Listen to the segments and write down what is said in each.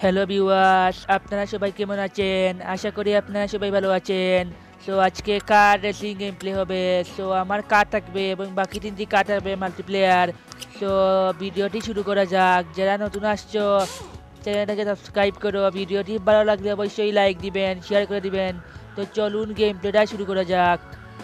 Hello viewers, আপনারা সবাই কেমন আছেন? আশা করি আপনারা সবাই ভালো আছেন। সো আজকে কার রেসিং গেম প্লে হবে। সো আমার কার থাকবে এবং বাকি 3টি কার থাকবে মাল্টিপ্লেয়ার। সো ভিডিওটি শুরু করা যাক। যারা নতুন আসছো চ্যানেলটাকে সাবস্ক্রাইব করো। ভিডিওটি ভালো লাগলে অবশ্যই লাইক দিবেন, শেয়ার করে দিবেন। তো চলুন গেম প্লেটা শুরু করা যাক।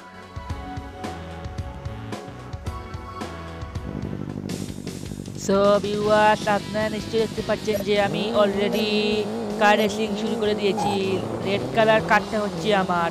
সো ভিউয়ার্স, আপনারা নিশ্চয়ই দেখতে পাচ্ছেন যে আমি অলরেডি কার রেসিং শুরু করে দিয়েছি। রেড কালার কারটা হচ্ছে আমার।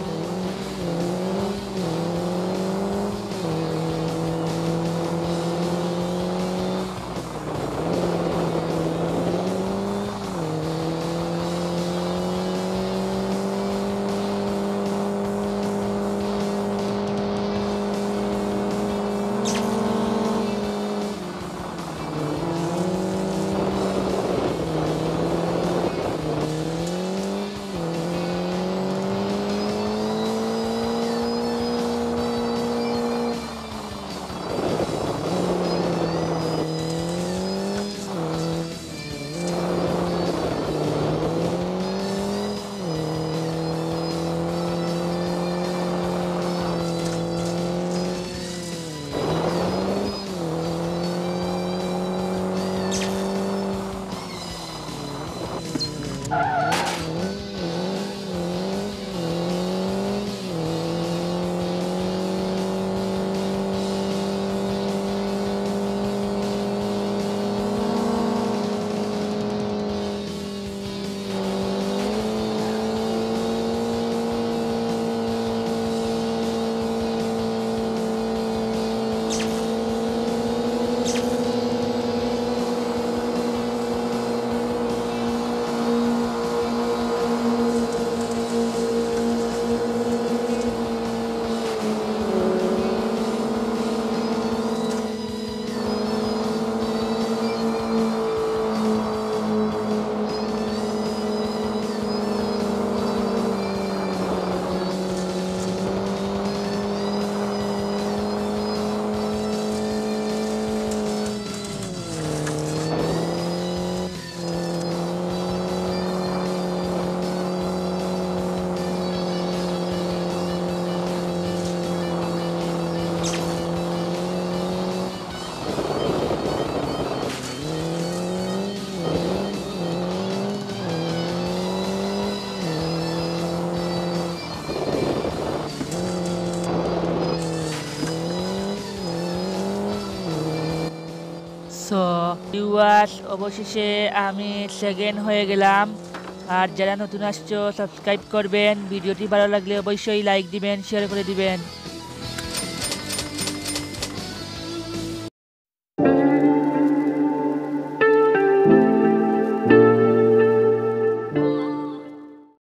সো ভিউয়ার্স, অবশেষে আমি সেকেন্ড হয়ে গেলাম। আর যারা নতুন আসছো সাবস্ক্রাইব করবেন। ভিডিওটি ভালো লাগলে অবশ্যই লাইক দিবেন, শেয়ার করে দিবেন।